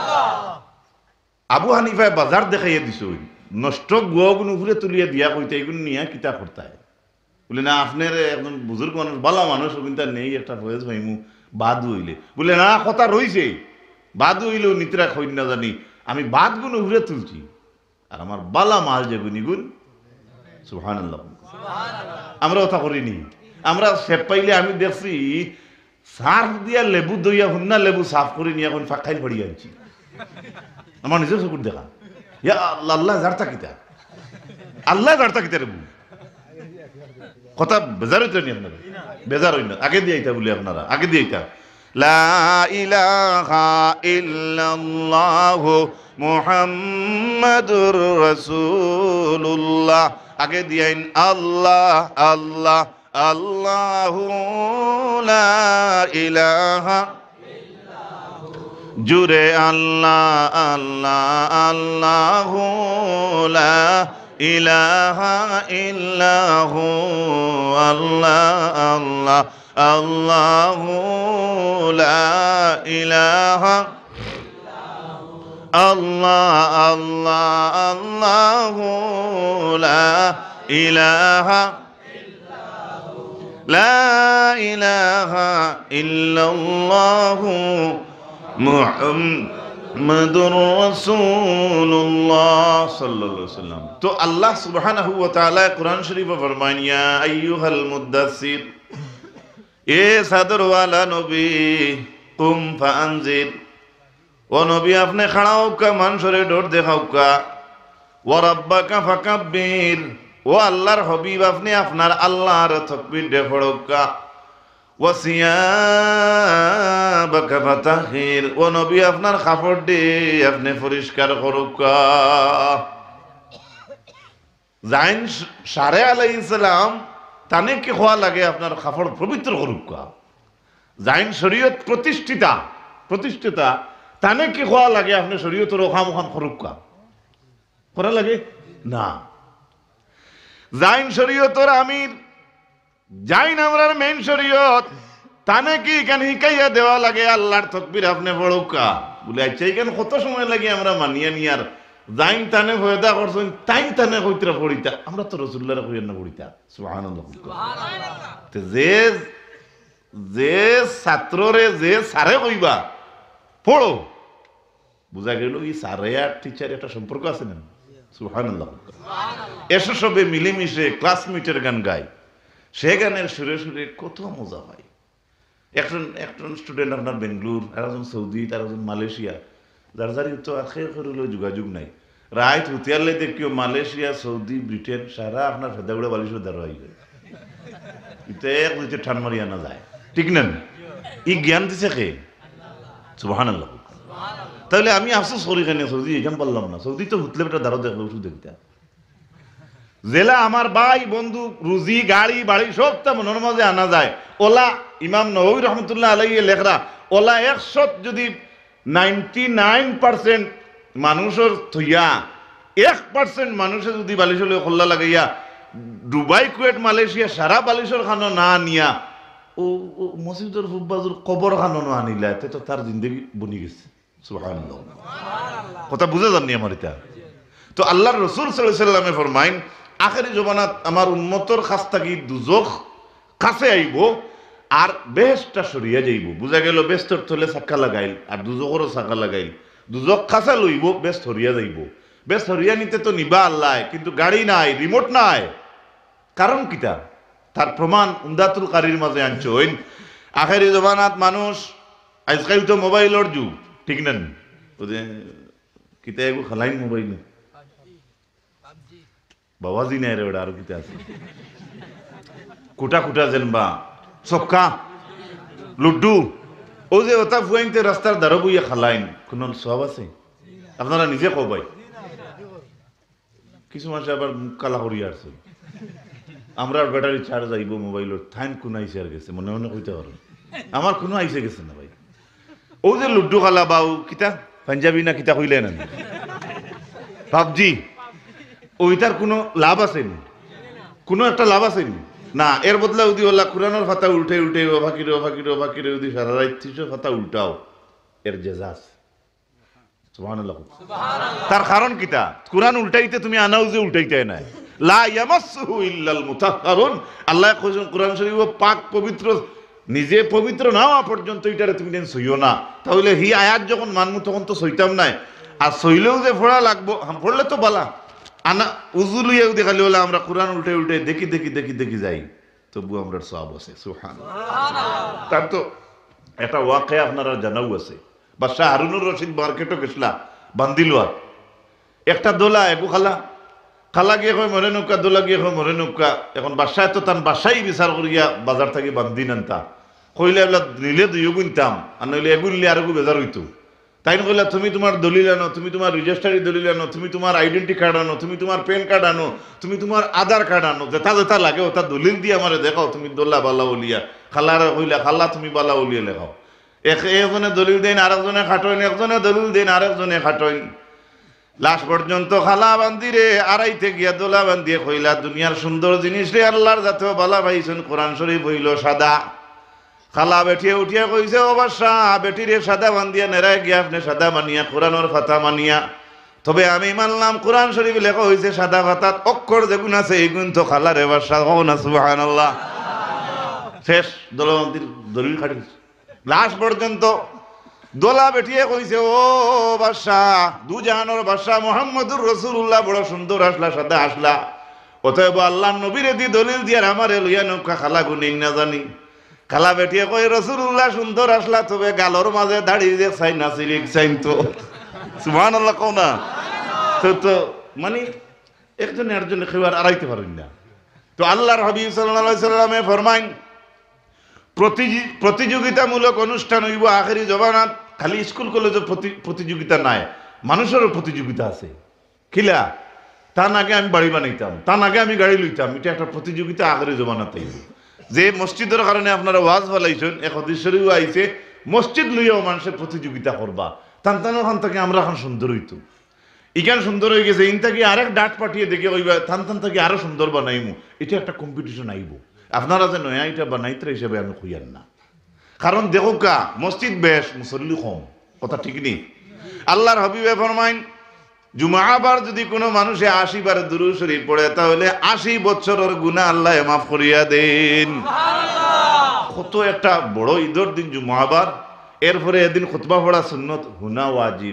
[SPEAKER 1] আবু হানিফায় বাজার দেখাইয়া দিছ নষ্ট গুয়াগুন উপরে তুলিয়া দিয়া কইতে এগুলো নিয়ে কিতা করতায় বলে না আপনার একজন বুজুর্গ মানুষ ভালো মানুষ কিন্তু নেই একটা ফয়েজ ভাইমু বাদ হইলে বলে না কথা রইছে বাদ হইলেও নিতরা খৈন না জানি আমি বাদগুন উপরে তুলছি আর আমার বালা মাল যে গুনিগুন সুবহানাল্লাহ আমরা ওটা করিনি আমরা সেপ পাইলে আমি দেখছি সার্ফ দিয়া লেবু দইয়া হুন্না লেবু সাফ করে নিয়ে এখন ফাঁকাইল পড়িয়ে আনছি আমার নিজের চকুর দেখা ইয়া আল্লাহ জারতা কিতা আল্লাহ জারতা কিতা রেবু কথা বেজার হইতে নি আপনারা বেজার হই না আগে দিয়ে আইতা বলি আপনারা আগে দিয়ে আইতা লা ইলাহা ইল্লাল্লাহ মুহাম্মাদুর রাসূলুল্লাহ আগে দিয়েন আল্লাহ আল্লাহ আল্লাহু লা ইলাহা জুরে আল্লাহ আল্লাহ আল্লাহু লা ইলাহা ইল্লাহু আল্লাহ আল্লাহ আল্লাহু লা ইলাহা আল্লাহ আল্লাহ আল্লাহু লা ইলাহা লা ইলাহা ইল্লাল্লাহু মুহাম্মাদুর রাসূলুল্লাহ সাল্লাল্লাহু আলাইহি ওয়াসাল্লাম তো আল্লাহ সুবহানাহু ওয়া তাআলা কুরআন শরীফে ফরমান ইয়া আইয়ুহাল মুদ্দাসসির এ চাদর ওয়ালা নবী কুম ফাআনজির ও নবী আপনি খাড়াও কা মানুষরে ডর দেখাও কা ও রাব্বাকা ফাকাব্বির ও আল্লাহর হাবিব আপনি আপনার আল্লাহর তাকবীর দে পড়ো কা ও সিয়াবাকা ফাতাহির ও নবী আপনার কাপড় দে আপনি পরিষ্কার করো কা জাইন সারে আলাইহিস সালাম তানে কি হওয়া লাগে আপনার কাপড় পবিত্র করুক কা জাইন শরীয়ত প্রতিষ্ঠিতা তানে কি খোয়া লাগে আপনি শরীয়তের ওখান খরুকা করা লাগে না জাইন শরীয়তের আমির জাইন আমরার মেইন শরীয়ত তানে কি কেন হিকাইয়া দেওয়া লাগে আল্লাহর তাকবীর আপনি পড়ুকা বলে আচ্ছা এখানে কত সময় লাগে আমরা মানিয়া নিয়ার জাইন তানে ফয়দা করছেন তাই তানে কইতরা পড়িতা আমরা তো রাসূলুল্লাহর কইয়া না পড়িতা সুবহানাল্লাহ তো যে ছাত্ররে যে সারে কইবা পড়ো বুঝা গেল এই সারে আর টিচার একটা সম্পর্ক আছে না সুবহানাল্লাহ এসো সবে মিলেমিশে ক্লাসমেটের গান গায় সে গানের সুরে সুরে কত মজা হয় একজন স্টুডেন্ট আপনার বেঙ্গলোর আর একজন সৌদি আর একজন মালয়েশিয়া যার যার তো আখে করলে যোগাযোগ নাই রাইত হুতিয়ারলে দেখিও মালয়েশিয়া সৌদি ব্রিটেন সারা আপনার ফেদাগুড়া বালিশের দ্বারা হয়ে গেল এটা এক দুইটা ঠান মারিয়া না যায় ঠিক না ই জ্ঞান দিছে কে সুবহানাল্লাহ তাহলে আমি আফসোস করি কেন সৌদি এখান পারলাম না সৌদি তো হুতলে বেটা দাঁড়ো দেখলো ওষুধ দেখতে জেলা আমার ভাই বন্ধু রুজি গাড়ি বাড়ি সব তা মনের মাঝে আনা যায় ওলা ইমাম নবী রহমতুল্লাহ আলাইহি লেখরা ওলা 100 যদি 99% মানুষের থইয়া 1% মানুষে যদি বালিশলে খোল্লা লাগাইয়া দুবাই কুয়েট মালয়েশিয়া সারা বালিশের খানো না নিয়া ও মসজিদের ফুব্বাজুর কবর খানো না আনিলা এতে তো তার জিন্দগি বনি গেছে সুবহানাল্লাহ কথা বুঝে যাননি আমার এটা তো আল্লাহর রাসূল সাল্লাল্লাহু আলাইহি ওয়াসাল্লামে ফরমাইন আখেরি জমানাত আমার উম্মতর কাছ থাকি দুজখ কাছে আইব আর বেহেশতটা সরিয়া যাইব বুঝা গেল বেহেশতর তলে চাকা লাগাইল আর দুজখরও চাকা লাগাইল দুজখ কাছে লইব বেহেশত সরিয়া যাইব বেহেশত সরিয়া নিতে তো নিবা আল্লাহ কিন্তু গাড়ি নাই রিমোট নাই কারণ কিটা তার প্রমাণ উমদাতুল কারির মাঝে আনছইন আখেরি জমানাত মানুষ আজকাল তো মোবাইলের যুগ ঠিক না ওদের কিতা এগো খালাইন মোবাইল বাবাজি নাই রে ওটা আরো কিতা আছে কুটা কুটা যেনবা চক্কা লুড্ডু ও যে ওটা ফুয়াইতে রাস্তার দ্বারা বইয়া খালাইন কোন সব আছে আপনারা নিজে কবাই কিছু মানুষ আবার মুখ কালা করিয়া আসছে আমরা ব্যাটারি চার্জ আইব মোবাইলের থাইন কোন আইসে আর গেছে মনে মনে কইতে পারো আমার কোনো আইসে গেছে না ভাই ও যে লুড্ডু খালা বাউ কিতা পাঞ্জাবি না কিতা কইলেন আমি পাবজি ওইটার কোনো লাভ আছে নি কোনো একটা লাভ আছে নি না এর বদলে যদি ওলা কোরআনের পাতা উল্টে উল্টে ওভাকিরে যদি সারা রাত 300 পাতা উল্টাও এর জেজাস সুবহানাল্লাহ তার কারণ কিতা কোরআন উল্টাইতে তুমি আনাও যে উল্টাইতে নাই লা ইয়ামাসসুহু ইল্লাল মুতাহহারুন আল্লাহ কোরআন শরীফ পাক পবিত্র নিজে পবিত্র না হওয়া পর্যন্ত এটারে তুমি দেন সইও না তাহলে হি আয়াত যখন মানমু তখন তো সইতাম নাই আর সইলেও যে পড়া লাগবো পড়লে তো বালা আনা উজুলিয়াও দেখালি হলে আমরা কোরআন উল্টে উল্টে দেখি যাই তবু আমরা সওয়াব আছে সুবহানাল্লাহ তার তো একটা ওয়াকিয়া আপনারা জানাও আছে বাদশাহ হারুনুর রশিদ মার্কেটও গেছলা বান্দিলুয়া একটা দোলা একু খালা গিয়ে কয় মরে নৌকা দোলা গিয়ে কয় মরে নৌকা এখন বাসায় তো তার বাসাই বিচার করিয়া বাজার থেকে বান্ধি নানতা কইলে এগুলা নিলে দুইও গুনতাম আর নইলে এগুনলে আর বেজার হইতো তাই কইলা তুমি তোমার দলিল আনো তুমি তোমার রেজিস্ট্রারি দলিল আনো তুমি তোমার আইডেন্টি কার্ড আনো তুমি তোমার প্যান কার্ড আনো তুমি তোমার আধার কার্ড আনো যেটা লাগে ওটা দলিল দিয়ে আমার দেখাও তুমি দোল্লা বালা বলিয়া খালার কইলা খালা তুমি বালা বলিয়া লেখাও একজনে দলিল দেন আরেকজনে খাটইন একজনে দলিল দেন আরেকজনে খাটইন লাশ পর্যন্ত খালা বান্দিরে আড়াইতে গিয়া দোলা বান্দিয়ে কইলা দুনিয়ার সুন্দর জিনিস রে আল্লাহর জাতীয় বালা পাইছেন কোরআন শরীফ হইল সাদা খালা বেঠিয়ে উঠিয়া কইছে ও বাদশা বেটিরে সাদা বান্দিয়া নেড়ায় গিয়া আপনি সাদা মানিয়া কোরআনের ফাতা মানিয়া তবে আমি মানলাম কোরআন শরীফ লেখা হয়েছে সাদা ফাতাত অক্ষর যেগুন আছে এইগুণ তো খালারে বাদশা হও না সুবহানাল্লাহ শেষ দোলাবান্দির দলিল খাটি লাশ পর্যন্ত দোলা বেঠিয়ে কইছে ও বাদশা দুজাহানের বাদশা মুহাম্মদুর রাসূলুল্লাহ বড় সুন্দর আসলা সাদা আসলা অতএব আল্লাহর নবীরে দি দলিল দিয়ার আমারে লইয়া নৌকা খালা গুনিন না জানি খালা বেঠিয়ে কই রাসূলুল্লাহ সুন্দর আসলা তবে গালর মাঝে দাড়ি যে চাই না সিরিক চাইন তো সুবহানাল্লাহ কও না তো মানে একজন আরেকজনে খেবার আড়াইতে পারেন না তো আল্লাহর হাবিব সাল্লাল্লাহু আলাইহি সাল্লামে ফরমাইন প্রতিযোগিতামূলক অনুষ্ঠান হইব আখেরি জমানাত খালি স্কুল কলেজে প্রতিযোগিতা নাই মানুষেরও প্রতিযোগিতা আছে খিলা তার আগে আমি বাড়ি বানাইতাম তার আগে আমি গাড়ি লইতাম এটা একটা প্রতিযোগিতা আখেরি জমানাতে যে মসজিদের কারণে আপনারা ওয়াজ বলাইছেন এক হাদিস শরীফে আইছে মসজিদ লইয়াও মানুষের প্রতিযোগিতা করবা তানতানোর খান থেকে আমরা এখন সুন্দর হইতো ইখান সুন্দর হয়ে গেছে ইন থেকে আরেক ডাট পাঠিয়ে দেখে ওইবা তানতান থেকে আরো সুন্দর বানাইমু এটা একটা কম্পিটিশন আইব আপনারা যে নয়া এটা বানাইতে হিসেবে আমি খুঁয়ান না কারণ দেখো কা মসজিদ বেশ মুসল্লি কম কথা ঠিক নেই আল্লাহর হাবিবে ফরমাইন জুমাবার যদি কোনো মানুষে 80 বার দুরূদ শরীফ পড়ে তাহলে 80 বছরের গুনাহ আল্লাহ মাফ করিয়া দেন কত একটা বড় ঈদের দিন জুমাবার এরপরে এদিন খুতবা পড়া সুন্নত হুনা ওয়াজিব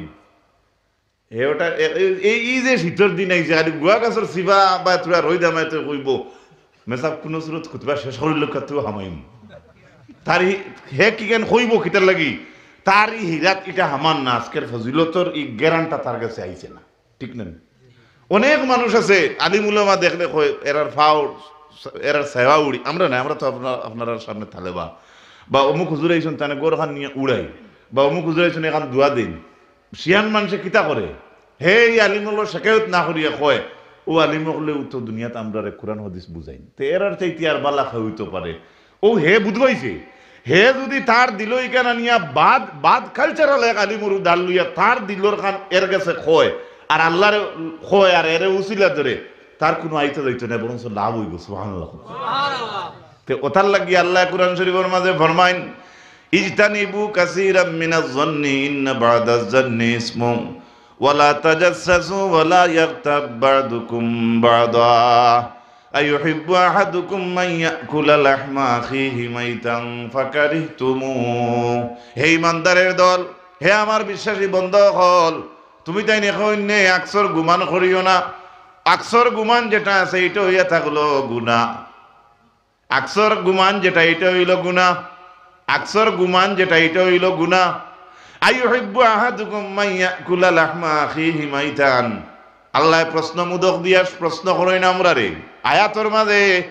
[SPEAKER 1] ওটা এই যে শীতের দিন আইছে আর গুয়া গাছের শিবা বা তোরা রই দামাইতে কইব মেসাব কোনো সুরত খুতবা শেষ করিল কাতু হামাইম তার হে কি কেন কইব কিতার লাগি তার হিরাত এটা হামান না আজকের ফজিলতর এই গ্যারান্টা তার কাছে আইছে না ঠিক না অনেক মানুষ আছে আলিম উলামা দেখলে কয় এরার ফাও এরার সেবা উড়ি আমরা না আমরা তো আপনার সামনে থালেবা বা অমুক হুজুর আইছেন তানে গোরখান নিয়ে উড়াই বা অমুক হুজুর আইছেন এখান দোয়া দিন শিয়ান মানুষে কিতা করে হে আলিমুল্লাহ শেখায়ত না করিয়া কয় ও আলিমকলেও তো দুনিয়াতে আমরা কোরআন হাদিস বুঝাইন তো এরার চাইতে আর বালা হইতে পারে ও হে বুঝবাইছে হে যদি তার দিল ইকান আনিয়া বাদ কালচারাল এক আলিমুর ডাল লইয়া তার দিলর খান এর কাছে কয় আর আল্লাহর কয় আর এর উসিলা ধরে তার কোনো আইতে যাইতো না বরং লাভ হইব সুবহানাল্লাহ তে ওতার লাগি আল্লাহ কোরআন শরীফের মাঝে ফরমাইন ইজতানিবু কাসীরাম মিনাজ যন্নি ইন্না বা'দাজ যন্নি ইসমুন ওয়ালা তাজাসসু ওয়ালা ইয়াগতাব বা'দুকুম বা'দা আইয়ুহিব্বু আহাদুকুম মান ইয়াকুলা লাহমা আখিহি মাইতান ফাকারিহতুমু হে ইমানদারের দল হে আমার বিশ্বাসী বন্ধুগণ তুমি তাই নেখইনে আকসর গুমান করিও না আকসর গুমান যেটা আছে এটা হইয়া থাকলো গুনাহ আকসর গুমান যেটা এটা হইল গুনাহ আকসর গুমান যেটা এটা হইল গুনাহ আইয়ুহিব্বু আহাদুকুম মান ইয়াকুলা লাহমা আখিহি মাইতান আল্লাহ প্রশ্ন মুদক দিয়া প্রশ্ন করেন আমরা রে আয়াতের মাঝে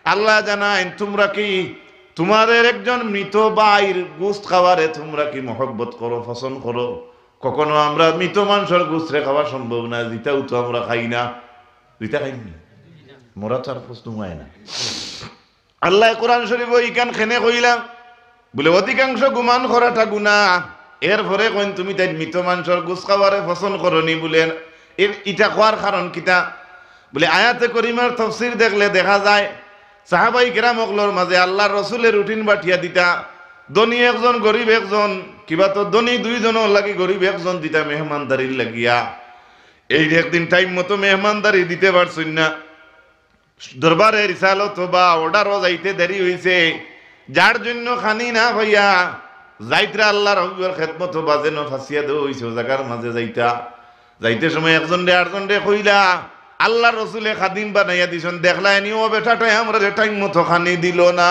[SPEAKER 1] আল্লাহ জানায় তোমরা কি তোমাদের একজন মৃত ভাইয়ের গোশত খাওয়ারে তোমরা কি মহব্বত করো, পছন্দ করো? কখনো আমরা মৃত মানুষের গোশত খাওয়া সম্ভব না, যেটাও তো আমরা খাই না, যেটা খাইনি মোরা তো আর প্রশ্ন হয় না। আল্লাহ কোরআন শরীফ ইকান খেনে কইলাম বলে অধিকাংশ গুমান করাটা গুনাহ। এরপরে কইন তুমি তাই মৃত মানুষের গোশত খাওয়ারে পছন্দ করনি বলে ইটা খাওয়ার কারণ কিতা? বলে আয়াতে করিমার তাফসীর দেখলে দেখা যায় সাহাবাই কেরাম অকলর মাঝে আল্লাহর রসুলের রুটিন বাঠিয়া দিতা, ধনী একজন গরিব একজন, কিবা তো ধনী দুইজনের লাগি গরিব একজন দিতা মেহমানদারির লাগিয়া। এই একদিন টাইম মতো মেহমানদারি দিতে পারছেন না, দরবারে রিসালত বা অর্ডারও যাইতে দেরি হইছে, যার জন্য খানি না হইয়া যাইতরা আল্লাহর হবিবের খেদমত বাজেনো ফাঁসিয়া দেওয়া হইছে। ও জায়গার মাঝে যাইতে সময় একজন রে কইলা আল্লাহ রসুলে খাদিম বানাইয়া দিছেন, দেখলাই নি ও বেটাটাই আমরা টাইম মতো খানি দিল না।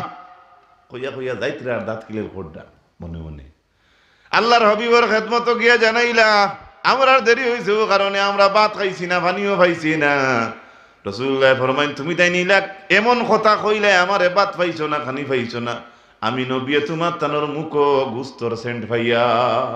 [SPEAKER 1] কইয়া যাইতরা আর দাঁত কিলের খোড্ডা মনে মনে আল্লাহর হবিবর খেদমত গিয়া জানাইলা আমরা দেরি হয়েছে ও কারণে আমরা ভাত খাইছি না, পানিও পাইছি না। রাসূলুল্লাহ ফরমাইন তুমি তাই নিলা এমন কথা কইলে আমারে ভাত পাইছো না, খানি পাইছো না, আমি নবী তোমার তানোর মুখ গুস্তর সেন্ট ভাইয়া,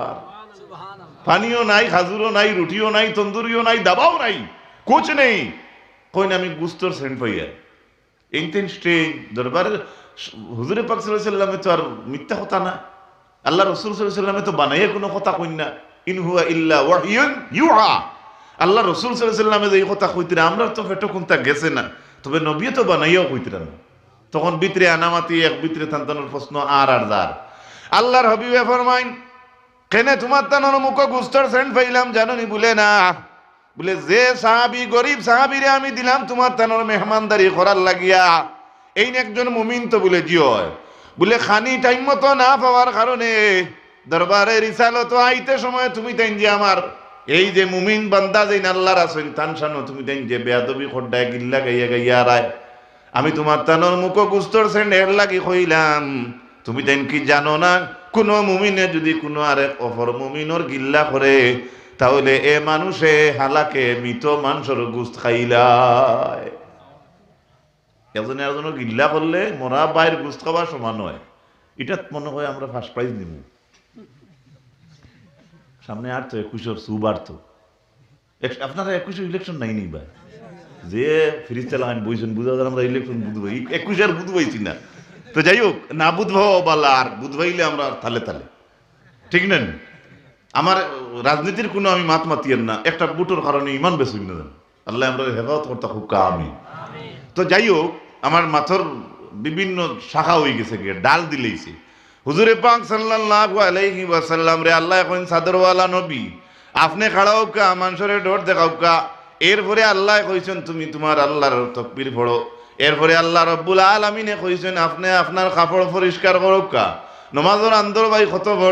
[SPEAKER 1] পানিও নাই, খাজুরও নাই, রুটিও নাই, তন্দুরিও নাই, দাবাও নাই, কোচ নেই, কইন আমি গুস্তর সেন্ট ভাইয়া। এইতেন স্ট্রেঞ্জ দরবারে হুজুরে পাক সাল্লাল্লাহু আলাইহি ওয়াসাল্লামে তো আর মিথ্যা কথা না, আল্লাহ রাসূল সাল্লাল্লাহু আলাইহি ওয়াসাল্লামে তো বানাইয়া কোনো কথা কইন না, ইন হুয়া ইল্লা ওয়াহয়ুন ইউহা। আল্লাহ রাসূল সাল্লাল্লাহু আলাইহি ওয়াসাল্লামে যে কথা কইতিরা আমরা তো পেটো কোনটা গেছে না, তবে নবী তো বানাইয়াও কইতিরা না। তখন ভিতরে আনামাতি এক ভিতরে তান্তানোর প্রশ্ন আর যার। আল্লাহর হাবিবে ফরমাইন কেনে তোমার তানোর মুখ গুস্তর সেন্ট পাইলাম জানোনি? বলে না, বলে যে সাহাবী গরিব সাহাবীরে আমি দিলাম তোমার তানোর মেহমানদারি করার লাগিয়া, এই একজন মুমিন তো বলে জি হয়, বলে খানি টাইম মতো না পাওয়ার কারণে দরবারে রিসালত আইতে সময় তুমি তাই যে আমার এই যে মুমিন বান্দা যে আল্লাহর আছেন তানসানো তুমি তাই যে বেয়াদবি খোড্ডায় গিল্লা গাইয়া রায়, আমি তোমার তানোর মুখ গুস্তর সেন্ট এর লাগি কইলাম। তুমি তাই কি জানো না কোন মুমিনে যদি কোনো আরেক অপর মুমিনর গিল্লা করে তাহলে এ মানুষে হালাকে মৃত মানুষের গুস্ত খাইলায়। একজনে একজনের গিল্লা করলে মোরা বাইর গুস্ত খাবার সমান হয়। এটা মনে হয় আমরা ফার্স্ট প্রাইজ নিব। সামনে আর তো 21 সুবার তো আপনারা 21 ইলেকশন নাই নি ভাই, যে ফ্রিজ চালান বইছেন বুঝা আমরা ইলেকশন বুঝবো 21 আর বুঝবাইছি না। তো যাই হোক না বুঝবাও বালা, আর বুঝবাইলে আমরা তালে তালে ঠিক নেন। আমার রাজনীতির কোনো আমি মাত মাতিয়ান না, একটা বুটোর কারণে ইমান বেসুই না, আল্লাহ আমরা হেফাজত করতে খুব কামি। তো যাই হোক আমার মাথর বিভিন্ন শাখা হয়ে গেছে, গিয়ে ডাল দিলেইছে। হুজুরে পাক সাল্লাল্লাহু আলাইহি ওয়াসাল্লাম রে আল্লাহ এখন সাদরওয়ালা নবী, আপনি খাড়াও কা মানুষের ডর দেখাও কা। এরপরে আল্লাহ কইছেন তুমি তোমার আল্লাহর তাকবীর পড়ো। এরপরে আল্লাহ রব্বুল আলামিনে কইছেন আপনি আপনার কাপড় পরিষ্কার করো কা। নমাজের আন্দর ভাই কত ভর,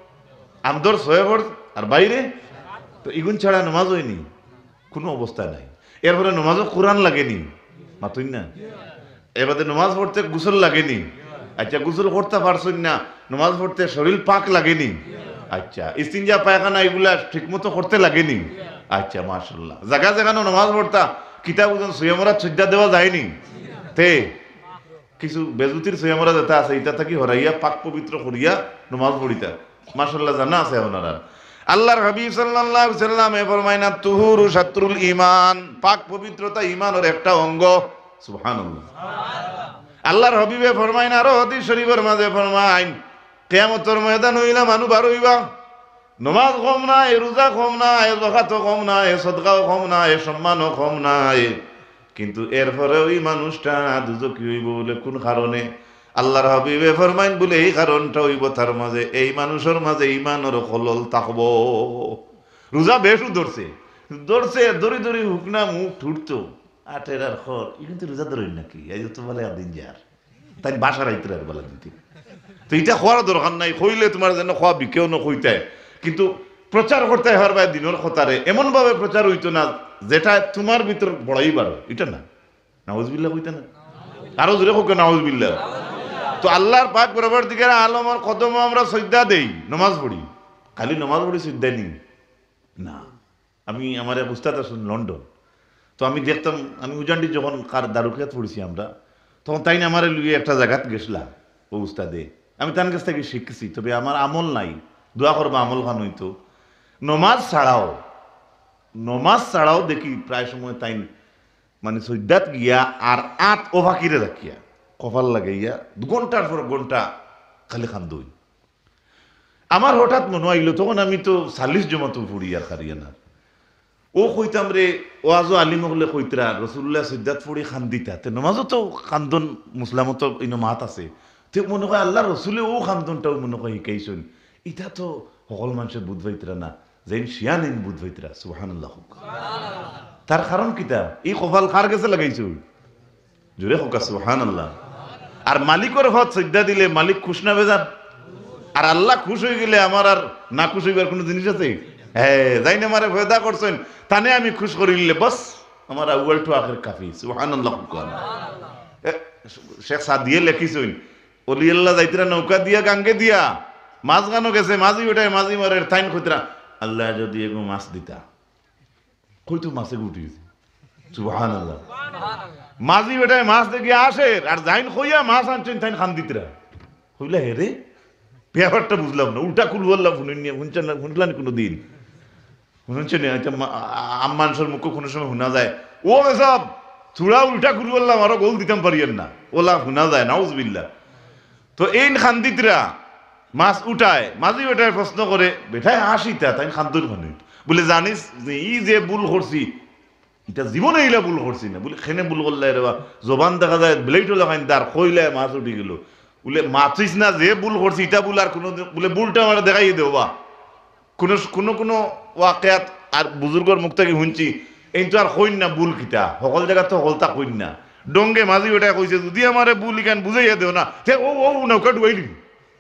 [SPEAKER 1] আন্দর 6 ভর আর বাইরে তো ইগুন ছাড়া নমাজ হয়নি কোনো অবস্থা নাই। এরপরে নমাজও কোরআন লাগেনি মাতুই না, এবারে নমাজ পড়তে গোসল লাগেনি, আচ্ছা গোসল করতে পারছেন না, নমাজ পড়তে শরীর পাক লাগেনি, আচ্ছা ইস্তিনজা পায়খানা এগুলা ঠিক মতো করতে লাগেনি, আচ্ছা মাশাআল্লাহ। জায়গা জায়গানো নমাজ পড়তা কিতাব সুয়ামরা সজ্জা দেওয়া যায়নি, তে কিছু বেজুতির সুয়ামরা যেটা আছে এটা থাকি হরাইয়া পাক পবিত্র করিয়া নমাজ পড়িতা মাশাআল্লাহ জানা আছে ওনারা। আল্লাহর হাবিব সাল্লাল্লাহু আলাইহি সাল্লাম ফরমায়না তুহুরু শাত্রুল ঈমান, পাক পবিত্রতা ঈমানের একটা অঙ্গ। সুবহানাল্লাহ। আল্লাহর হাবিবে ফরমায়না আর হাদিস শরীফের মাঝে ফরমাইন কিয়ামতের ময়দান হইলা মানু বার হইবা, নমাজ কম নাই, রোজা কম নাই, যাকাত কম নাই, সদকাও কম নাই, সম্মানও কম নাই, কিন্তু এরপরে ওই মানুষটা দুজকি হইব বলে কোন কারণে? আল্লাহর হাবিবে ফরমাইন বলে এই কারণটা হইব তার মাঝে এই মানুষের মাঝে ঈমানের খলল থাকব। রোজা বেশু ধরছে দড়ি দড়ি হুকনা মুখ ঠুটতো আটের আর খর, কিন্তু রোজা ধরেন নাকি এই তো বলে একদিন যার তাই বাসার আইতে আর বলা দিতে। তো এটা খোয়ার দরকার নাই, খইলে তোমার যেন খোয়া বিকেও ন কইতে, কিন্তু প্রচার করতে হওয়ার ভাই দিনের কথারে এমন ভাবে প্রচার হইতো না যেটা তোমার ভিতর বড়াই বারো, এটা না নাউজুবিল্লাহ কইতে না, আরো জোরে হোক নাউজুবিল্লাহ। তো আল্লাহর পাক বরাবর দিকে আলমের কদম আমরা সজ্জা দেই, নমাজ পড়ি, খালি নমাজ পড়ি সজ্জা নি না। আমি আমার এক উস্তাদ আছেন লন্ডন, তো আমি দেখতাম আমি উজানটি যখন কার দারুকিয়াত পড়েছি আমরা, তখন তাই না আমার লুয়ে একটা জায়গাত গেছিলাম ও উস্তাদে, আমি তার কাছ থেকে শিখছি, তবে আমার আমল নাই, দোয়া করবো আমল খান হইতো। নমাজ ছাড়াও দেখি প্রায় সময় তাই মানে সৈদাত গিয়া আর 8 ওভাকিরে রাখিয়া কপাল লাগাইয়া 2 ঘন্টার পর ঘন্টা খালি খান্দই। আমার হঠাৎ মনে হইল, তখন আমি তো 40 জমাতো পড়ি আর খারিয়া না, ও কইতাম রে ওয়াজও আলিম হলে কইতরা রসুল্লাহ সৈদাত পড়ি খান্দিতা, তে নমাজও তো খান্দন মুসলামত ইনো মাত আছে, তে মনে হয় আল্লাহ রসুলে ও খান্দনটাও মনে হয় শিকাইছেন। ইটা তো সকল মানুষের বুধ ভাইতরা না, যেন শিয়ানিন বুধ ভাইতরা। সুবহানাল্লাহ। তার কারণ কিতা, এই কপাল কার কাছে লাগাইছো? জোরে হোক সুবহানাল্লাহ। আর মালিকের হত সজ্জা দিলে মালিক খুশ না বেজার? আর আল্লাহ খুশ হয়ে গেলে আমার আর না খুশ হইবার কোনো জিনিস আছে? হ্যাঁ, যাই না আমারে ভয়দা করছেন, তানে আমি খুশ করে নিলে বস আমার আউয়াল টু আখির কাফি। সুবহানাল্লাহ। শেখ সাদিয়ে লেখিছেন, অলি আল্লাহ যাইতরা নৌকা দিয়া গাঙ্গে দিয়া মাছ গানো গেছে, মাঝি ওটাই মাঝি মারের তাইন খুতরা, আল্লাহ যদি এগো মাছ দিতা কইতো মাছে গুটি গেছে। সুবহানাল্লাহ। মাঝি ওটাই মাছ দেখে আসে আর যাইন কইয়া মাছ আনছেন তাইন খান দিতরা কইলা, হে রে ব্যাপারটা বুঝলাম না, উল্টা কুল বললাম, শুনলাম কোনো দিন শুনছেন মানুষের মুখ কোনো সময় শোনা যায়, ও সব চূড়া উল্টা কুল বললাম আরো গোল দিতাম পারিয়েন না, ওলা শোনা যায় নাউজুবিল্লাহ। তো এই খান্দিতরা মাছ উঠায়, মাঝি ওটায় প্রশ্ন করে, বেঠায় হাসিতা তাই খান্দুর খানি বলে, জানিস যে ই যে ভুল করছি এটা জীবনে এইলা ভুল করছি না, বলে খেনে ভুল করলে রে বা জবান দেখা যায় ব্লেডও লাগাইন তার কইলে মাছ উঠে গেল, বলে মাছিস না যে ভুল করছি এটা ভুল আর কোনো বলে ভুলটা আমার দেখাই দেও বা কোনো কোনো ওয়াকিয়াত আর বুজুর্গর মুখ থেকে শুনছি, এই তো আর কইন না ভুল কিতা, সকল জায়গা তো সকলতা কইন না। ডঙ্গে মাঝি ওটাই কইছে, যদি আমার ভুল ইখান বুঝাইয়া দেও না, ও ও নৌকা ডুবাই দিবি।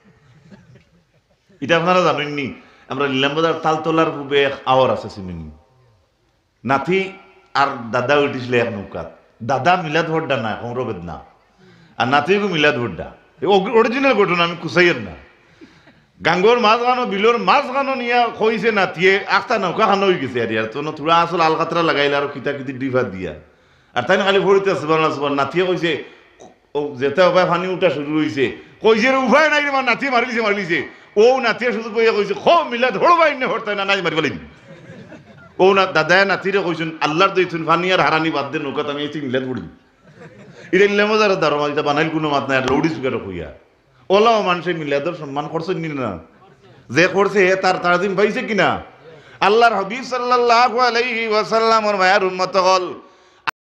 [SPEAKER 1] এটা আপনারা জানেননি, আমরা নীলামবাজার তালতলার পূর্বে এক আওয়ার আছে চিনেন, নাথি আর দাদা উঠিছিল এক নৌকাত, দাদা মিলাদ ভোড্ডা না কমরবেদ না, আর নাতিকে মিলাদ ভোড্ডা, অরিজিনাল ঘটনা, আমি কুসাইয়ের না। গাঙ্গর মাছ খানো বিলর মাছ খানো নিয়ে কইছে নাতিয়ে আখটা নৌকা খানো হয়ে গেছে আর তো তোরা আসল আলকাতরা লাগাইলে আর কিতা কিতি ডিভার দিয়া, আর তাই খালি ভরিতে নাতিয়ে কইছে যেতে উপায় পানি উঠা শুরু হয়েছে, কইছে উপায় নাই আমার নাতিয়ে মারিলিছে ও নাতিয়ে শুধু কইয়া কইছে খ মিলা ধরো বাইন হরতাই না নাই মারি পেলেন। ও না দাদায় নাতিরে কইছেন আল্লাহর দইছুন ফানি আর হারানি বাদ দিয়ে নৌকাত আমি এসে মিলাদ পড়ি, এটা মজার দারমা এটা বানাইল কোনো মাত নাই, লৌডি সুগার কইয়া ওলাও মানুষের মিলাদের সম্মান করছেন নি না, যে করছে তার তাজিম পাইছে কিনা? আল্লাহর হাবিব সাল্লাল্লাহু আলাইহি ওয়াসাল্লামের মায়ের উম্মত হল